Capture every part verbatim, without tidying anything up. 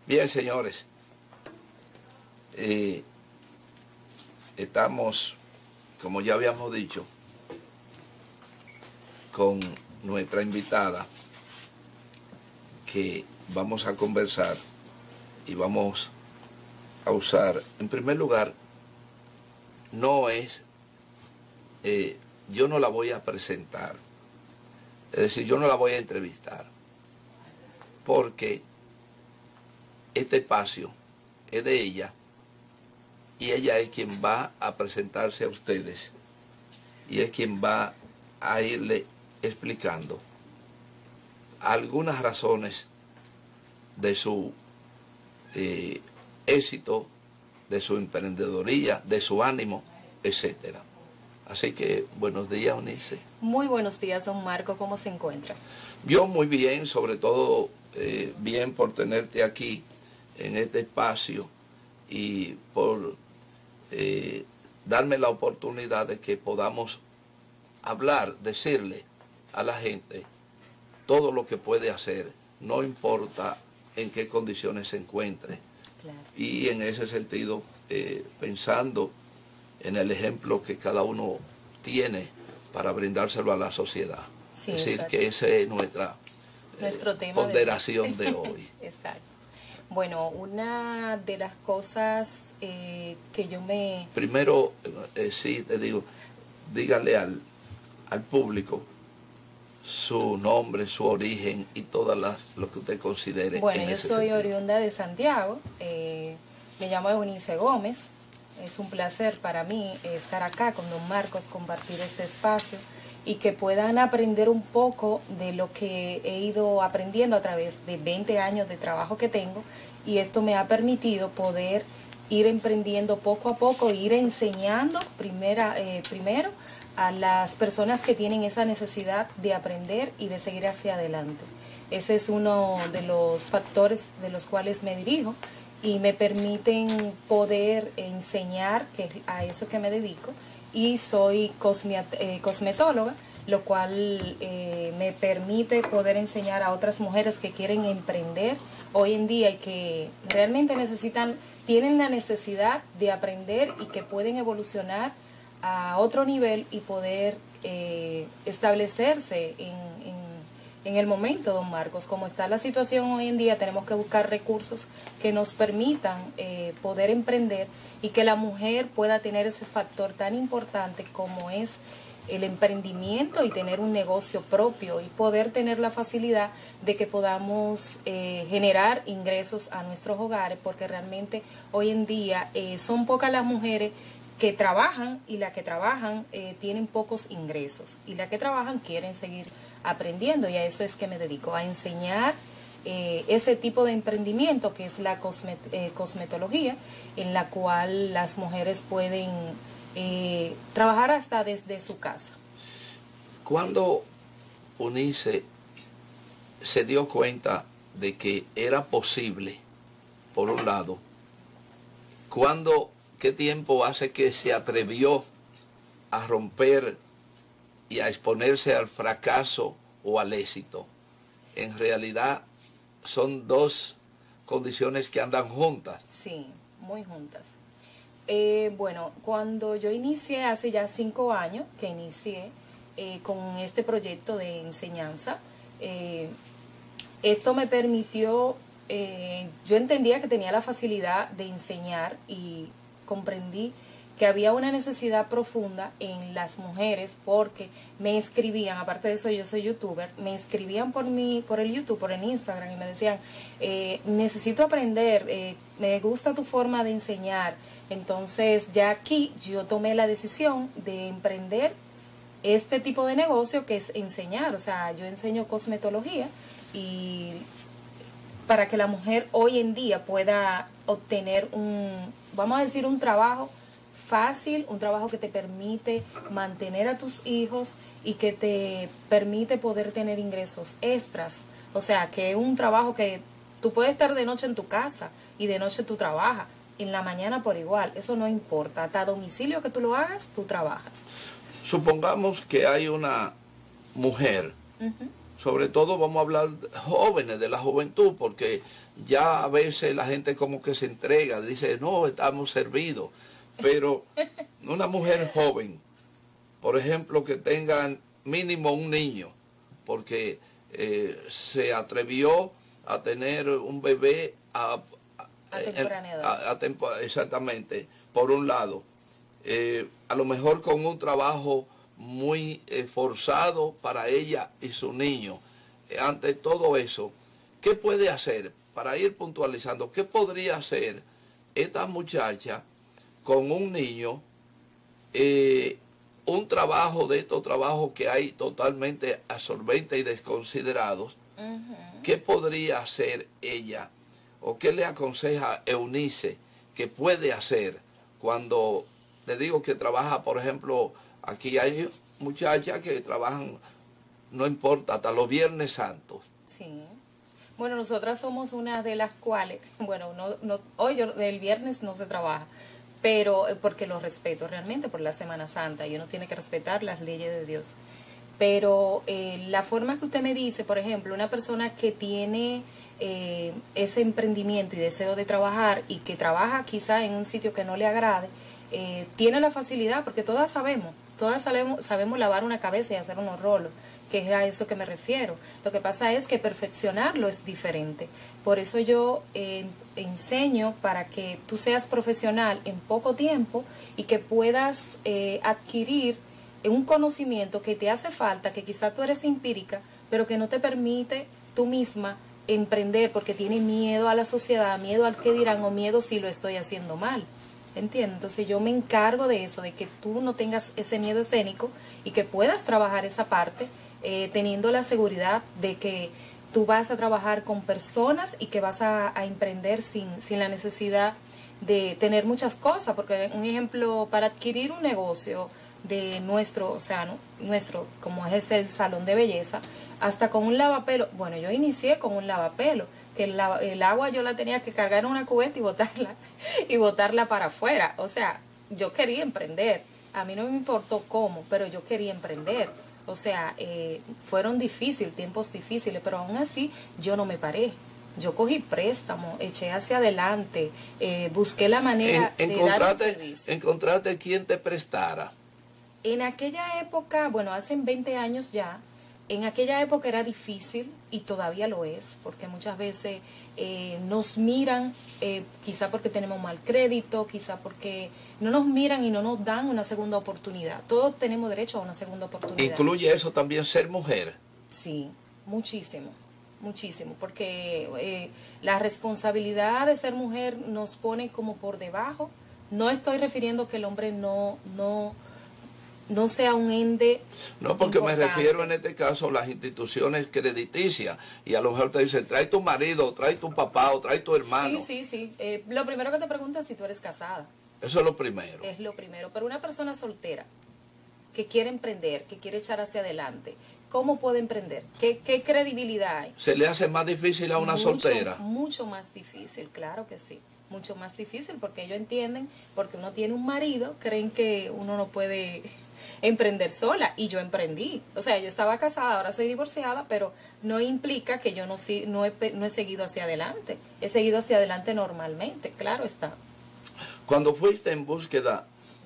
Bien, señores, eh, estamos, como ya habíamos dicho, con nuestra invitada, que vamos a conversar y vamos a usar, en primer lugar, no es, eh, yo no la voy a presentar, es decir, yo no la voy a entrevistar, porque este espacio es de ella y ella es quien va a presentarse a ustedes y es quien va a irle explicando algunas razones de su eh, éxito, de su emprendedoría, de su ánimo, etcétera. Así que, buenos días, Eunice. Muy buenos días, don Marco. ¿Cómo se encuentra? Yo muy bien, sobre todo eh, bien por tenerte aquí en este espacio y por eh, darme la oportunidad de que podamos hablar, decirle a la gente todo lo que puede hacer, no importa en qué condiciones se encuentre. Claro. Y en ese sentido, eh, pensando en el ejemplo que cada uno tiene para brindárselo a la sociedad. Sí, es decir, exacto. que esa es nuestra eh, Nuestro tema ponderación de, de hoy. Exacto. Bueno, una de las cosas eh, que yo me... Primero, eh, sí, te digo, dígale al, al público su nombre, su origen y todas las lo que usted considere. Bueno, en yo ese soy sentido. oriunda de Santiago, eh, me llamo Eunice Gómez. Es un placer para mí estar acá con don Marcos, compartir este espacio y que puedan aprender un poco de lo que he ido aprendiendo a través de veinte años de trabajo que tengo, y esto me ha permitido poder ir emprendiendo poco a poco, ir enseñando primera, eh, primero a las personas que tienen esa necesidad de aprender y de seguir hacia adelante. Ese es uno de los factores de los cuales me dirijo y me permiten poder enseñar, que es a eso que me dedico, y soy cosme, eh, cosmetóloga, lo cual eh, me permite poder enseñar a otras mujeres que quieren emprender hoy en día y que realmente necesitan, tienen la necesidad de aprender y que pueden evolucionar a otro nivel y poder eh, establecerse en, en En el momento, don Marcos, como está la situación hoy en día, tenemos que buscar recursos que nos permitan eh, poder emprender y que la mujer pueda tener ese factor tan importante como es el emprendimiento y tener un negocio propio y poder tener la facilidad de que podamos eh, generar ingresos a nuestros hogares, porque realmente hoy en día eh, son pocas las mujeres que trabajan y las que trabajan eh, tienen pocos ingresos y las que trabajan quieren seguir aprendiendo, y a eso es que me dedico, a enseñar eh, ese tipo de emprendimiento que es la cosmet eh, cosmetología, en la cual las mujeres pueden eh, trabajar hasta desde su casa. ¿Cuándo Eunice se dio cuenta de que era posible, por un lado? ¿Cuándo, qué tiempo hace que se atrevió a romper y a exponerse al fracaso o al éxito? En realidad son dos condiciones que andan juntas. Sí, muy juntas. Eh, bueno, cuando yo inicié, hace ya cinco años que inicié eh, con este proyecto de enseñanza, eh, esto me permitió, eh, yo entendía que tenía la facilidad de enseñar y comprendí que había una necesidad profunda en las mujeres, porque me escribían, aparte de eso yo soy youtuber, me escribían por mi, por el YouTube, por el Instagram, y me decían, eh, necesito aprender, eh, me gusta tu forma de enseñar. Entonces ya aquí yo tomé la decisión de emprender este tipo de negocio, que es enseñar. O sea, yo enseño cosmetología y para que la mujer hoy en día pueda obtener un, vamos a decir, un trabajo fácil, un trabajo que te permite mantener a tus hijos y que te permite poder tener ingresos extras. O sea, que es un trabajo que tú puedes estar de noche en tu casa y de noche tú trabajas, en la mañana por igual, eso no importa, hasta a domicilio que tú lo hagas, tú trabajas. Supongamos que hay una mujer Uh-huh. sobre todo vamos a hablar de jóvenes, de la juventud, porque ya a veces la gente como que se entrega, dice, no, estamos servidos. Pero una mujer joven, por ejemplo, que tenga mínimo un niño, porque eh, se atrevió a tener un bebé a, a temprana edad. A, a tempo, exactamente, por un lado. Eh, a lo mejor con un trabajo muy eh, forzado para ella y su niño. Eh, ante todo eso, ¿qué puede hacer? Para ir puntualizando, ¿qué podría hacer esta muchacha con un niño? Eh, un trabajo de estos trabajos que hay totalmente absorbentes y desconsiderados. Uh-huh. ¿Qué podría hacer ella? ¿O qué le aconseja Eunice que puede hacer cuando, le digo que trabaja, por ejemplo, aquí hay muchachas que trabajan, no importa, hasta los Viernes Santos? Sí. Bueno, nosotras somos una de las cuales, bueno, no, no, hoy yo, el viernes no se trabaja, pero porque lo respeto realmente por la Semana Santa y uno tiene que respetar las leyes de Dios. Pero eh, la forma que usted me dice, por ejemplo, una persona que tiene eh, ese emprendimiento y deseo de trabajar y que trabaja quizá en un sitio que no le agrade, eh, tiene la facilidad, porque todas sabemos, todas sabemos, sabemos lavar una cabeza y hacer unos rolos, que es a eso que me refiero. Lo que pasa es que perfeccionarlo es diferente. Por eso yo eh, enseño para que tú seas profesional en poco tiempo y que puedas eh, adquirir un conocimiento que te hace falta, que quizá tú eres empírica, pero que no te permite tú misma emprender porque tienes miedo a la sociedad, miedo al que dirán o miedo si lo estoy haciendo mal. ¿Entiendes? Entonces yo me encargo de eso, de que tú no tengas ese miedo escénico y que puedas trabajar esa parte eh, teniendo la seguridad de que tú vas a trabajar con personas y que vas a, a emprender sin, sin la necesidad de tener muchas cosas, porque un ejemplo, para adquirir un negocio de nuestro, o sea, ¿no? nuestro, como es el salón de belleza, hasta con un lavapelo, bueno, yo inicié con un lavapelo, que el, el agua yo la tenía que cargar en una cubeta y botarla, y botarla para afuera, o sea, yo quería emprender, a mí no me importó cómo, pero yo quería emprender, o sea, eh, fueron difíciles, tiempos difíciles, pero aún así yo no me paré. Yo cogí préstamo, eché hacia adelante, eh, busqué la manera en, de dar un servicio. ¿Encontraste quien te prestara? En aquella época, bueno, hace veinte años ya, en aquella época era difícil y todavía lo es, porque muchas veces eh, nos miran, eh, quizá porque tenemos mal crédito, quizá porque no nos miran y no nos dan una segunda oportunidad. Todos tenemos derecho a una segunda oportunidad. ¿Incluye eso también ser mujer? Sí, muchísimo, muchísimo, porque eh, la responsabilidad de ser mujer nos pone como por debajo. No estoy refiriendo que el hombre no... no no sea un ente No, porque importante. Me refiero en este caso a las instituciones crediticias y a lo mejor te dicen, trae tu marido, trae tu papá o trae tu hermano. Sí, sí, sí. Eh, lo primero que te preguntan es si tú eres casada. Eso es lo primero. Es lo primero. Pero una persona soltera que quiere emprender, que quiere echar hacia adelante, ¿cómo puede emprender? ¿Qué, qué credibilidad hay? ¿Se le hace más difícil a una mucho, soltera? Mucho más difícil, claro que sí. Mucho más difícil porque ellos entienden, porque uno tiene un marido, creen que uno no puede emprender sola, y yo emprendí, o sea, yo estaba casada, ahora soy divorciada, pero no implica que yo no, no, he, no he seguido hacia adelante, he seguido hacia adelante normalmente, claro está. Cuando fuiste en búsqueda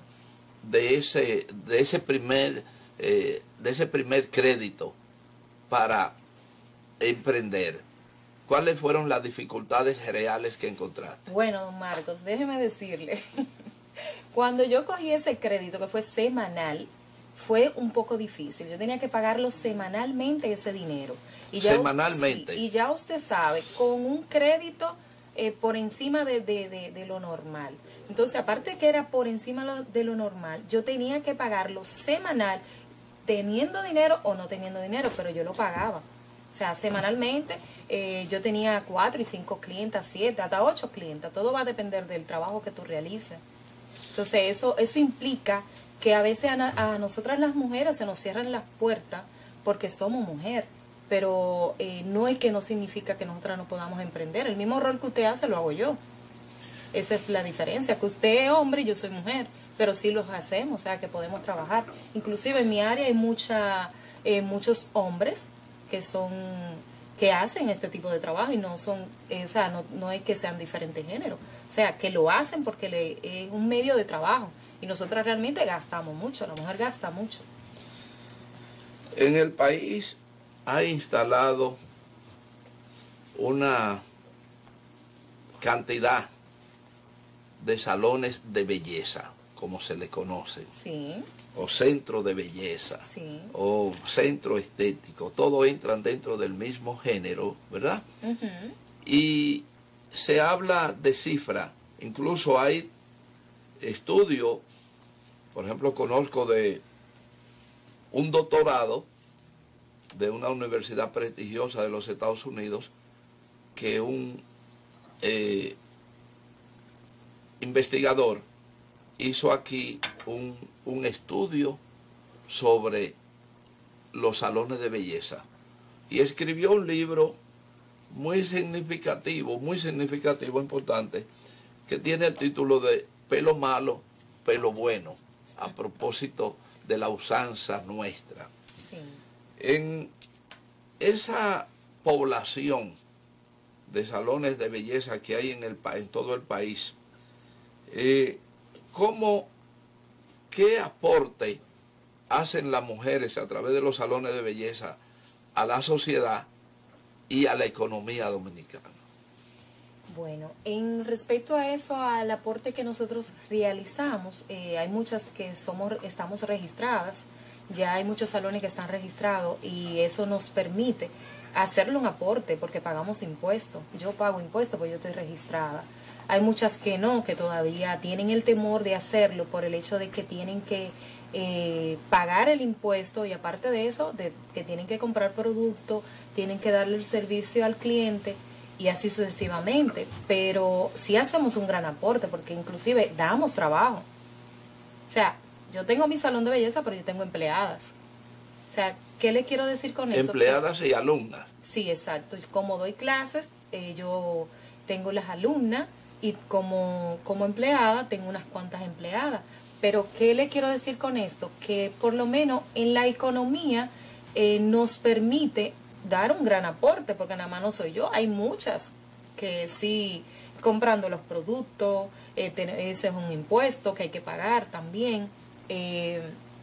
de ese, de ese primer, eh, de ese primer crédito para emprender, ¿cuáles fueron las dificultades reales que encontraste? Bueno, don Marcos, déjeme decirle, cuando yo cogí ese crédito que fue semanal, fue un poco difícil. Yo tenía que pagarlo semanalmente ese dinero. Y ya semanalmente. Usted, sí, y ya usted sabe, con un crédito eh, por encima de, de, de, de lo normal. Entonces, aparte que era por encima de lo normal, yo tenía que pagarlo semanal, teniendo dinero o no teniendo dinero, pero yo lo pagaba. O sea, semanalmente eh, yo tenía cuatro y cinco clientas, siete, hasta ocho clientas. Todo va a depender del trabajo que tú realices. Entonces, eso, eso implica que a veces a, a nosotras las mujeres se nos cierran las puertas porque somos mujer, pero eh, no es que no significa que nosotras no podamos emprender. El mismo rol que usted hace lo hago yo. Esa es la diferencia, que usted es hombre y yo soy mujer, pero sí los hacemos, o sea, que podemos trabajar. Inclusive en mi área hay mucha, eh, muchos hombres que son que hacen este tipo de trabajo y no son, eh, o sea, no, no es que sean diferentes géneros, o sea, que lo hacen porque le, es un medio de trabajo y nosotras realmente gastamos mucho, la mujer gasta mucho. En el país ha instalado una cantidad de salones de belleza, como se le conoce, sí, o centro de belleza, sí, o centro estético, todos entran dentro del mismo género, ¿verdad? uh-huh. Y se habla de cifra, incluso hay estudios, por ejemplo, conozco de un doctorado de una universidad prestigiosa de los Estados Unidos, que un eh, investigador hizo aquí un, un estudio sobre los salones de belleza y escribió un libro muy significativo, muy significativo, importante, que tiene el título de Pelo malo, pelo bueno, a propósito de la usanza nuestra. Sí. En esa población de salones de belleza que hay en, el, en todo el país, eh, ¿cómo, qué aporte hacen las mujeres a través de los salones de belleza a la sociedad y a la economía dominicana? Bueno, en respecto a eso, al aporte que nosotros realizamos, eh, hay muchas que somos, estamos registradas, ya hay muchos salones que están registrados y eso nos permite hacerle un aporte porque pagamos impuestos. Yo pago impuestos porque yo estoy registrada. Hay muchas que no, que todavía tienen el temor de hacerlo por el hecho de que tienen que eh, pagar el impuesto y aparte de eso, de que tienen que comprar producto, tienen que darle el servicio al cliente y así sucesivamente. Pero sí hacemos un gran aporte porque inclusive damos trabajo. O sea, yo tengo mi salón de belleza, pero yo tengo empleadas. O sea, ¿qué le quiero decir con eso? Empleadas y alumnas. Sí, exacto. Como doy clases, eh, yo tengo las alumnas y como, como empleada tengo unas cuantas empleadas. Pero ¿qué le quiero decir con esto? Que por lo menos en la economía eh, nos permite dar un gran aporte, porque nada más no soy yo, hay muchas que sí, comprando los productos, eh, ese es un impuesto que hay que pagar también. Eh,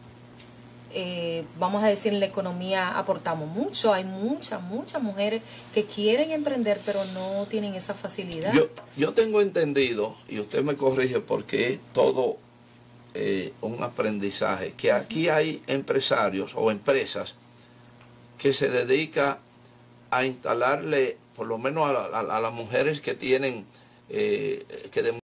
eh, vamos a decir, en la economía aportamos mucho, hay muchas, muchas mujeres que quieren emprender pero no tienen esa facilidad. Yo, yo tengo entendido, y usted me corrige porque es todo eh, un aprendizaje, que aquí hay empresarios o empresas que se dedican a instalarle, por lo menos a, a, a las mujeres que tienen, eh, que